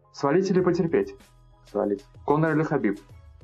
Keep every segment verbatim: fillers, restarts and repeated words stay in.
Свалить или потерпеть? Свалить. Конор или Хабиб?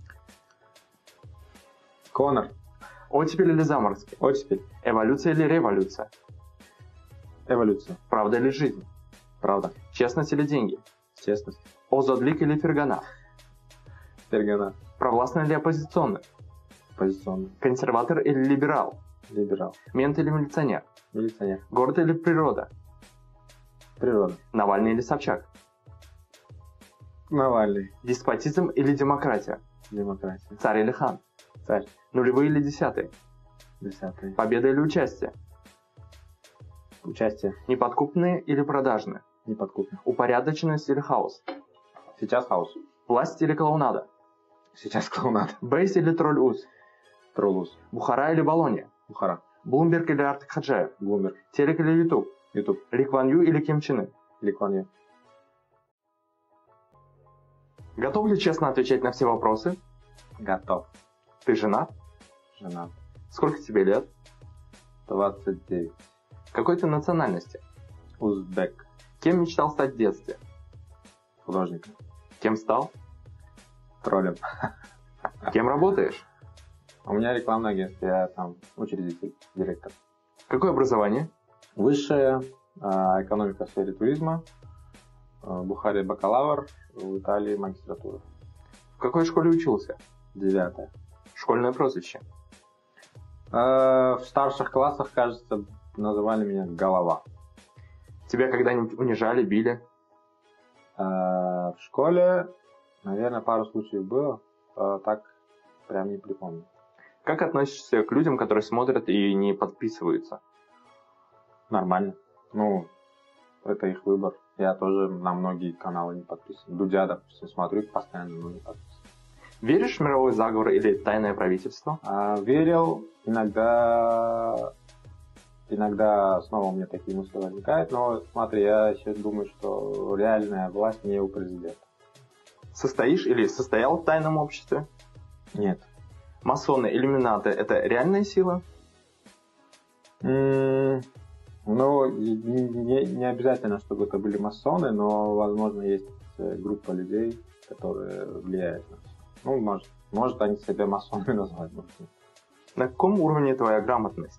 Конор. Оттепель или заморозки? Оттепель. Эволюция или революция? Эволюция. Правда или жизнь? Правда. Честность или деньги? Честность. Озодлик или Фергана? Фергана. Провластный или оппозиционный? Оппозиционный. Консерватор или либерал? Либерал. Мент или милиционер? Милиционер. Город или природа? Природа. Навальный или Собчак? Навальный. Деспотизм или демократия? Демократия. Царь или хан? Царь. Нулевые или десятые? Десятый. Победа или участие? Участие. Неподкупные или продажные? Неподкупно. Упорядоченность или хаос? Сейчас хаос. Власть или клоунада? Сейчас клоунада. Бейс или тролль-уз? Троллуз. Бухара или Болонья? Бухара. Блумберг или Артек Хаджаев? Блумберг. Телек или Ютуб? Ютуб. Ли Кван Ю или Ким Чен Ын? Ли Кван Ю. Готов ли честно отвечать на все вопросы? Готов. Ты женат? Женат. Сколько тебе лет? двадцать девять. Какой ты национальности? Узбек. Кем мечтал стать в детстве? Художник. Кем стал? Троллем. Кем работаешь? У меня рекламное агентство, я там учредитель, директор. Какое образование? Высшая а, экономика в сфере туризма. А, в Бухаре бакалавр, в Италии магистратура. В какой школе учился? Девятая. Школьное прозвище? А, в старших классах, кажется, называли меня Голова. Тебя когда-нибудь унижали, били? А, в школе, наверное, пару случаев было. А, так прям не припомню. Как относишься к людям, которые смотрят и не подписываются? Нормально. Ну, это их выбор. Я тоже на многие каналы не подписан. Дудя, допустим, смотрю постоянно, но не подписан. Веришь в мировой заговор или тайное правительство? А, верил. Иногда... Иногда снова у меня такие мысли возникают. Но смотри, я сейчас думаю, что реальная власть не у президента. Состоишь или состоял в тайном обществе? Нет. Масоны, иллюминаты – это реальная сила? М-м- ну, не, не обязательно, чтобы это были масоны, но, возможно, есть группа людей, которые влияют на все. Ну, может, может они себя масонами назвать. Может. На каком уровне твоя грамотность?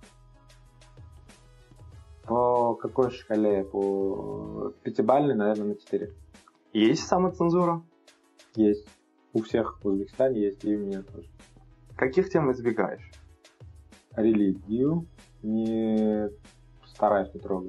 По какой шкале? По пятибалльной, наверное, на четыре. Есть самоцензура? Есть. У всех в Узбекистане есть, и у меня тоже. Каких тем избегаешь? Религию не стараюсь не трогать.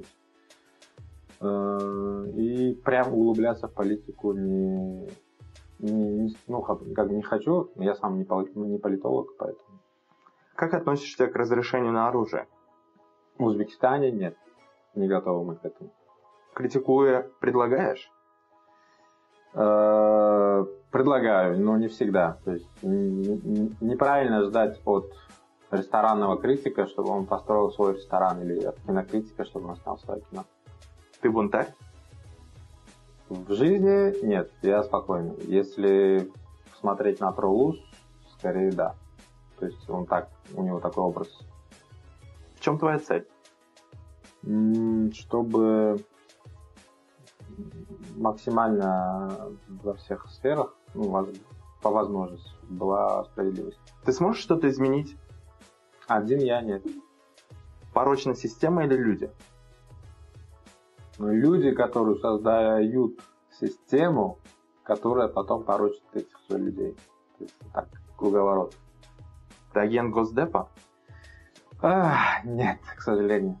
И прям углубляться в политику не, не, не ну, как бы не хочу. Я сам не политолог, поэтому. Как относишься к разрешению на оружие? В Узбекистане нет. Не готовы мы к этому. Критикуя, предлагаешь? Предлагаю, но не всегда. То есть неправильно ждать от ресторанного критика, чтобы он построил свой ресторан, или от кинокритика, чтобы он снял свое кино. Ты бунтарь? В жизни нет, я спокойный. Если смотреть на Троллуз, скорее да. То есть он так, у него такой образ. В чем твоя цель? Чтобы максимально во всех сферах, ну, по возможности, была справедливость. Ты сможешь что-то изменить? Один я нет. Порочная система или люди? Люди, которые создают систему, которая потом порочит этих же людей. То есть так, круговорот. Ты агент Госдепа? А, нет, к сожалению.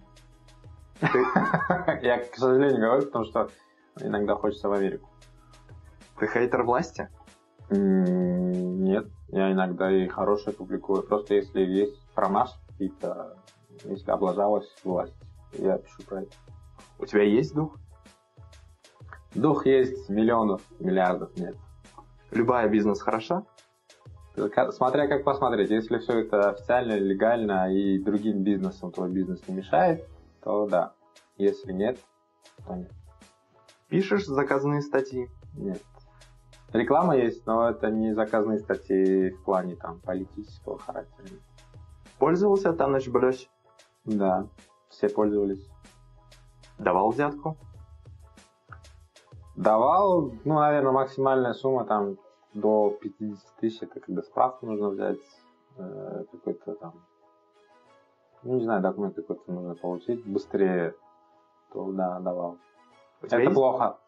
Я, к сожалению, говорю, потому что иногда хочется в Америку. Ты хейтер власти? Нет, я иногда и хорошее публикую. Просто если есть промашки какие-то, если облажалась власть, я пишу про это. У тебя есть дух? Дух есть, миллионов, миллиардов нет. Любая бизнес хороша? Смотря как посмотреть. Если все это официально, легально и другим бизнесам твой бизнес не мешает, то да. Если нет, то нет. Пишешь заказанные статьи? Нет. Реклама есть, но это не заказанные статьи в плане там политического характера. Пользовался Таныш Блёч? Да, все пользовались. Давал взятку? Давал, ну, наверное, максимальная сумма там до пятьдесят тысяч, это когда справку нужно взять, э, какой-то там, ну, не знаю, документ какой-то нужно получить быстрее, то да, давал. Это есть... плохо.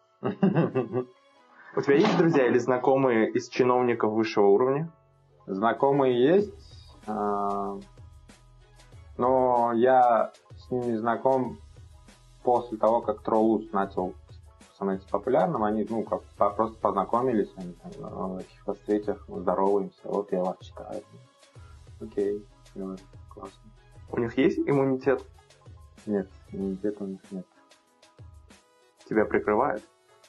У тебя есть друзья или знакомые из чиновников высшего уровня? Знакомые есть, но я с ними знаком после того, как Trollus начал становиться популярным. Они, ну, как просто познакомились, они там на каких-то встречах здороваемся. Вот я вас читаю. Окей, ну, классно. У них есть иммунитет? Нет, иммунитета у них нет. Тебя прикрывают?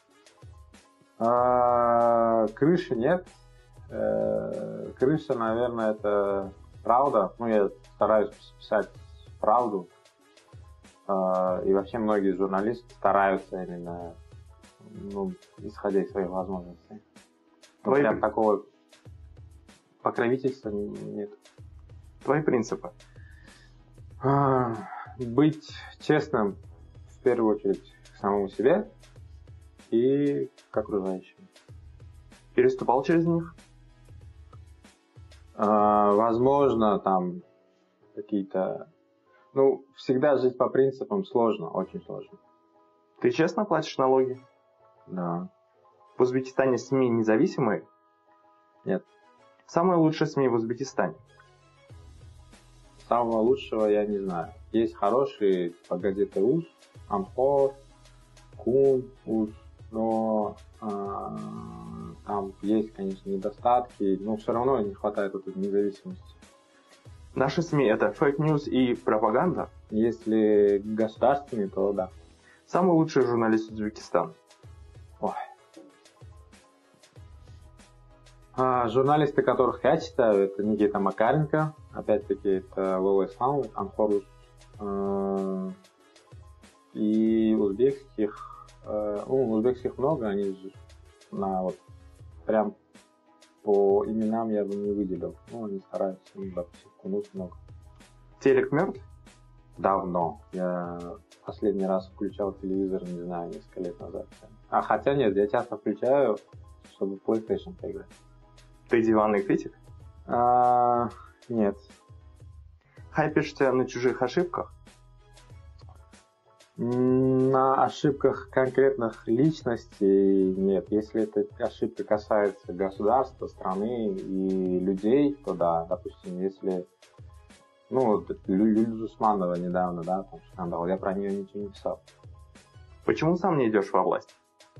А, крыши нет. Э, крыша, наверное, это правда. Ну, я стараюсь писать правду. Э, и вообще многие журналисты стараются именно, ну, исходя из своих возможностей. Но Твои... прям такого покровительства нет. Твои принципы? А, быть честным в первую очередь к самому себе и к окружающим. Переступал через них? Uh, возможно, там какие-то... Ну, всегда жить по принципам сложно, очень сложно. Ты честно платишь налоги? Да. В Узбекистане СМИ независимые? Нет. Самые лучшие СМИ в Узбекистане? Самого лучшего я не знаю. Есть хорошие, типа газеты УЗ, Амхор, Кун, УЗ, но... Uh... Там есть, конечно, недостатки, но все равно не хватает этой независимости. Наши СМИ — это фейк-ньюс и пропаганда? Если государственные, то да. Самый лучший журналист Узбекистана? Ой. А, журналисты, которых я читаю, это Никита Макаренко, опять-таки это ВВ Ислам, Анхорус, э, и узбекских, э, ну, узбекских много, они же на вот прям по именам я бы не выделил. Ну, они стараются, ну, допустим, Кунус много. Телек мертв? Давно. Я последний раз включал телевизор, не знаю, несколько лет назад. А хотя нет, я часто включаю, чтобы в PlayStation поиграть. Ты диванный критик? А, нет. Хайпишься на чужих ошибках? На ошибках конкретных личностей нет. Если эта ошибка касается государства, страны и людей, то да, допустим, если... Ну, Люльза Усманова недавно, да, там скандал, я про нее ничего не писал. Почему сам не идешь во власть?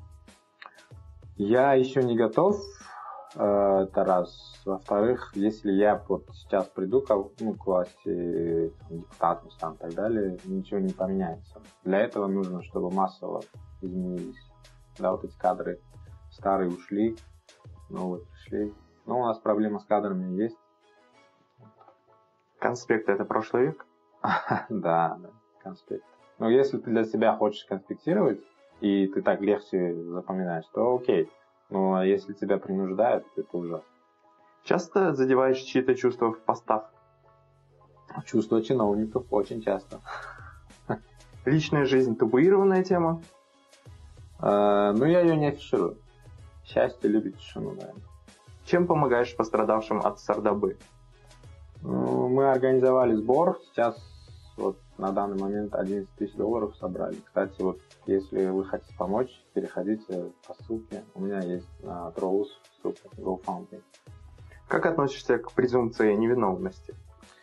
Я еще не готов, это раз. Во-вторых, если я вот сейчас приду к, ну, к власти, депутатам, там, и так далее, ничего не поменяется. Для этого нужно, чтобы массово изменились. Да, вот эти кадры старые ушли, новые пришли. Но у нас проблема с кадрами есть. Конспект — это прошлый век? Да, да, конспект. Но если ты для себя хочешь конспектировать, и ты так легче запоминаешь, то окей. Но если тебя принуждают, это ужасно. Часто задеваешь чьи-то чувства в постах? Чувства чиновников очень часто. Личная жизнь — табуированная тема? Э, ну, я ее не афиширую. Счастье любит тишину, наверное. Чем помогаешь пострадавшим от Сардобы? Ну, мы организовали сбор. Сейчас вот на данный момент одиннадцать тысяч долларов собрали. Кстати, вот если вы хотите помочь, переходите по ссылке. У меня есть на Trollus ссылка GoFundMe. Как относишься к презумпции невиновности?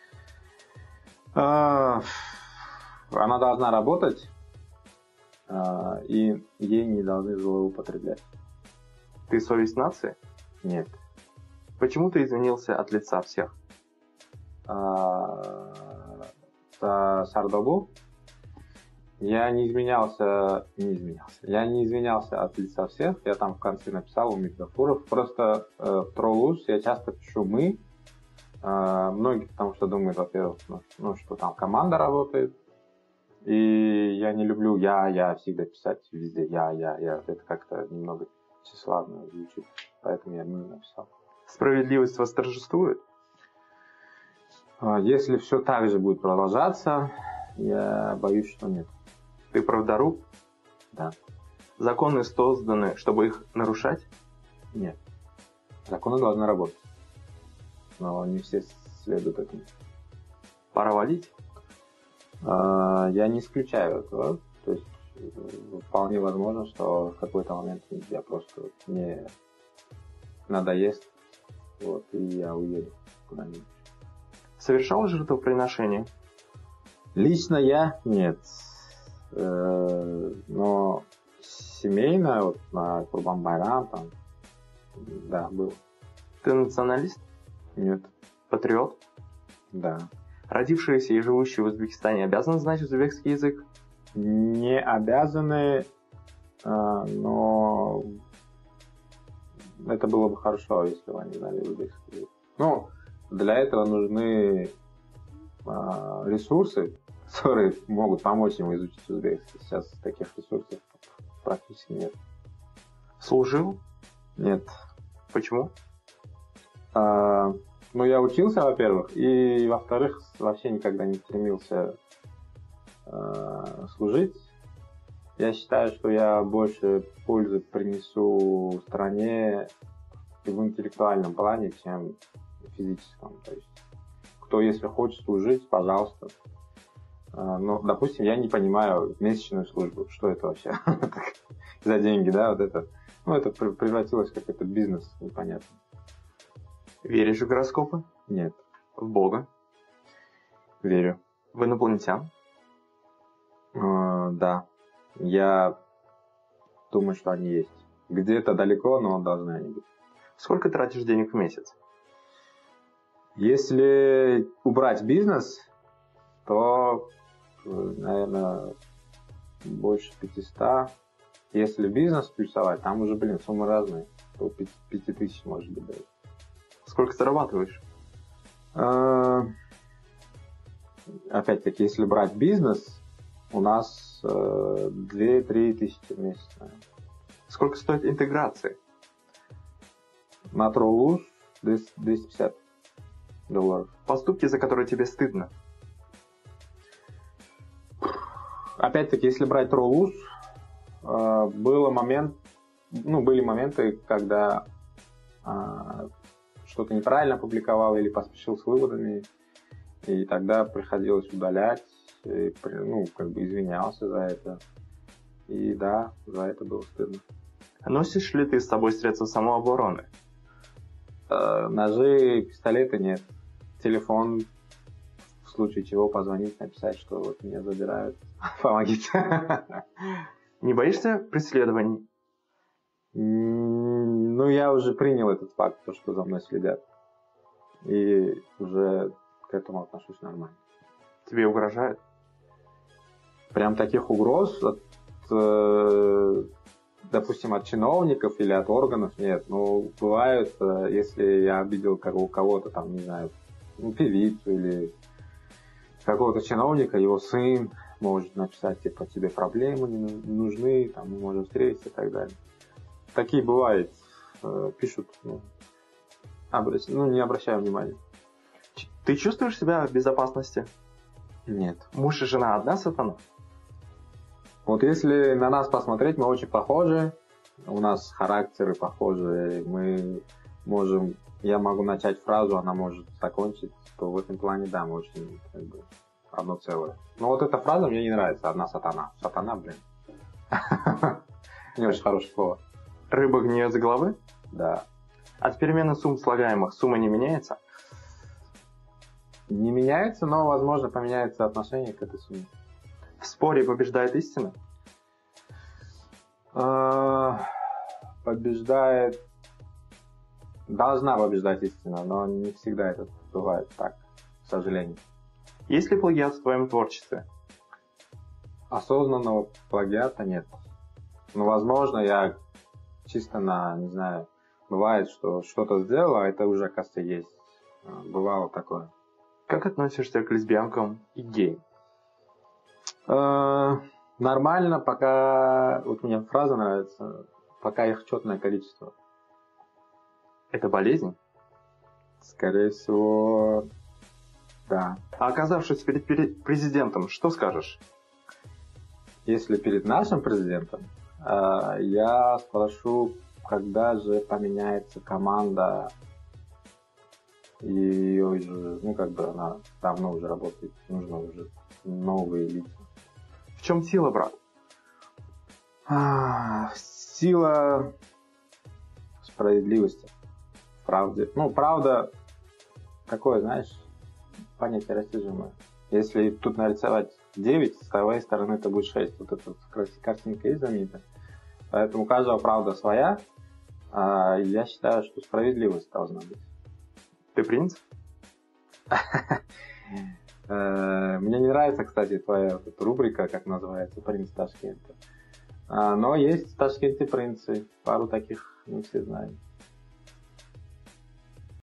Она должна работать, и ей не должны злоупотреблять. Ты совесть нации? Нет. Почему ты извинился от лица всех? За Сардобу я не изменялся, не изменялся. Я не извинялся от лица всех. Я там в конце написал у Микрофуров. Просто э, в Trollus я часто пишу мы. Э, многие потому что думают, во-первых, ну, ну, что там команда работает. И я не люблю я, я всегда писать везде я, я, я. Это как-то немного тщеславно звучит. Поэтому я мы написал. Справедливость восторжествует? Если все так же будет продолжаться, я боюсь, что нет. Ты правдоруб? Да. Законы созданы, чтобы их нарушать? Нет. Законы должны работать. Но не все следуют этому. Пора валить? А, я не исключаю этого. То есть вполне возможно, что в какой-то момент я просто не надоест, вот, и я уеду куда-нибудь. Совершал жертвоприношение? Лично я нет. Э, но семейно, вот на Курбан-Байрам, там, да, был. Ты националист? Нет. Патриот? Да. Родившиеся и живущие в Узбекистане обязаны знать узбекский язык? Не обязаны, а, но это было бы хорошо, если бы они знали узбекский язык. Ну, для этого нужны а, ресурсы, которые могут помочь им изучить узбекский. Сейчас таких ресурсов практически нет. Служил? Нет. Почему? А, ну, я учился, во-первых, и, во-вторых, вообще никогда не стремился а, служить. Я считаю, что я больше пользы принесу стране в интеллектуальном плане, чем в физическом. То есть, кто, если хочет служить, пожалуйста. А, ну, допустим, я не понимаю месячную службу. Что это вообще? За деньги, да, вот это. Ну, это превратилось в какой-то бизнес непонятный. Веришь в гороскопы? Нет. В Бога? Верю. В инопланетян? Э, да. Я думаю, что они есть. Где-то далеко, но должны они быть. Сколько тратишь денег в месяц? Если убрать бизнес, то, наверное, больше пятьсот. Если бизнес плюсовать, там уже, блин, суммы разные. До пяти тысяч, может быть, даже. Сколько зарабатываешь? Опять-таки, если брать бизнес, у нас две-три тысячи в месяц. Наверное. Сколько стоит интеграция? На Троллус двести пятьдесят долларов. Поступки, за которые тебе стыдно? Опять-таки, если брать Троллус, было момент, ну, были моменты, когда что-то неправильно опубликовал или поспешил с выводами, и тогда приходилось удалять, и, ну, как бы извинялся за это. И да, за это было стыдно. Носишь ли ты с собой средства самообороны? Э, ножи, пистолеты нет. Телефон, в случае чего позвонить, написать, что вот меня забирают. Помогите. Не боишься преследований? Ну, я уже принял этот факт, то, что за мной следят. И уже к этому отношусь нормально. Тебе угрожают? Прям таких угроз от, э, допустим, от чиновников или от органов нет. Но бывают, э, если я обидел кого-то, там, не знаю, ну, певицу или какого-то чиновника, его сын может написать, типа, тебе проблемы не нужны, там, мы можем встретиться и так далее. Такие бывают, э, пишут, ну, обращ... ну, не обращаю внимания. Ты чувствуешь себя в безопасности? Нет. Муж и жена одна сатана? Вот если на нас посмотреть, мы очень похожи, у нас характеры похожи, мы можем, я могу начать фразу, она может закончить, то в этом плане, да, мы очень, как бы, одно целое. Но вот эта фраза мне не нравится, одна сатана. Сатана, блин. Не очень хорошее слово. Рыба гниет с головы? Да. От перемены сумм слагаемых сумма не меняется? Не меняется, но, возможно, поменяется отношение к этой сумме. В споре побеждает истина? Побеждает... Должна побеждать истина, но не всегда это бывает так, к сожалению. Есть ли плагиат в твоем творчестве? Осознанного плагиата нет. Но, возможно, я чисто на, не знаю, бывает, что что-то сделал, а это уже, кажется, есть. Бывало такое. Как относишься к лесбиянкам и геям? Э, нормально, пока... Вот мне фраза нравится. Пока их четное количество. Это болезнь? Скорее всего, да. А оказавшись перед президентом, что скажешь? Если перед нашим президентом, Я спрошу, когда же поменяется команда, и ее уже, ну, как бы она давно уже работает, нужно уже новые лица. В чем сила, брат? А, сила справедливости, правде. Ну, правда, такое, знаешь, понятие растяжимое. Если тут нарисовать девять, с твоей стороны это будет шесть. Вот эта вот картинка есть знаменитая. Поэтому у каждого правда своя. А я считаю, что справедливость должна быть. Ты принц? Мне не нравится, кстати, твоя рубрика, как называется, «Принц Ташкента». Но есть в Ташкенте принцы. Пару таких мы все знаем.